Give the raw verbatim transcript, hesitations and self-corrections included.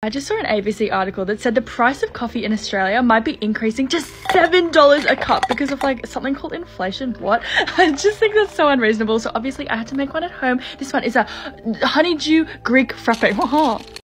I just saw an A B C article that said the price of coffee in Australia might be increasing to seven dollars a cup because of like something called inflation. What? I just think that's so unreasonable. So obviously I had to make one at home. This one is a honeydew Greek frappe.